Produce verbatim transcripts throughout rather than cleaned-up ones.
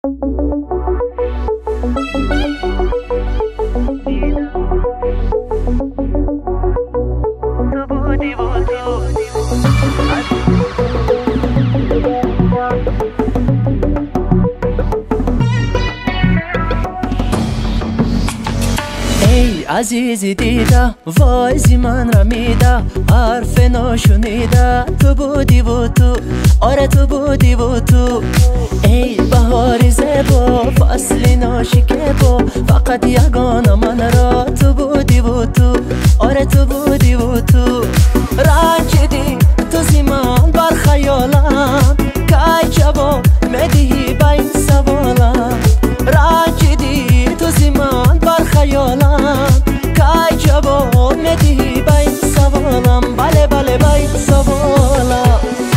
ای عزیزی دیده وایزی من را میده حرف ناشنیده تو بودی و تو آره تو بودی و تو ای بهاری زیبا فصلی ناشکیبا فقط یگانه من را تو بودی و تو آره تو بودی و تو رنجیدی تو زمان بر خیالم که جواب میدهی به این سوالم رنجیدی تو زمان بر خیالم که جواب میدهی به این سوالم بله بله به این سوالم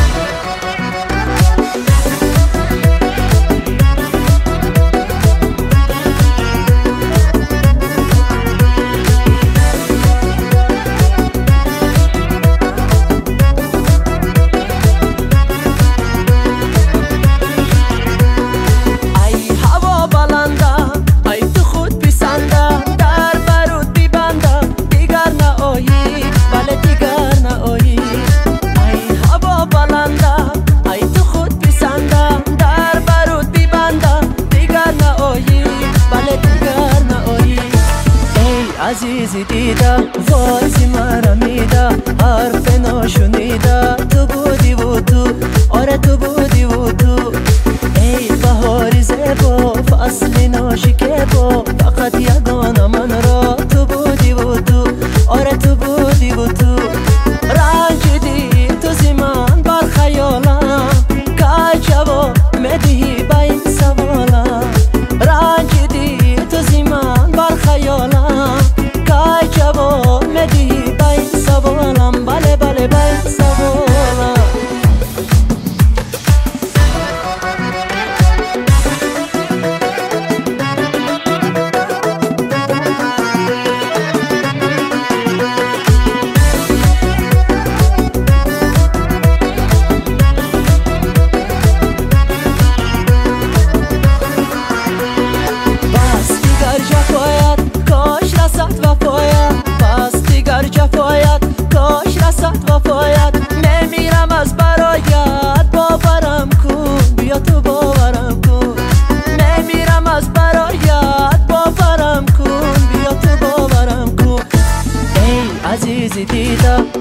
عزیزی دیده وایزی مرا میده حرف ناشنیده تو بودی و تو آره تو بودی و تو ای بهاری زیبا فصلی ناشکیبا فقط یگانه من را تو بودی و تو آره تو بودی و تو رنجیدی تو زمان بر خیالم که جواب میدهی به این سوالم رنجیدی تو زمان بر خیالم که جواب میدهی به این سوالم بله بله به این سوالم نمیرم از برایت باورم کن بیا تو باورم کن نمیرم از برایت باورم کن بیا تو باورم کن ای عزیزی دیده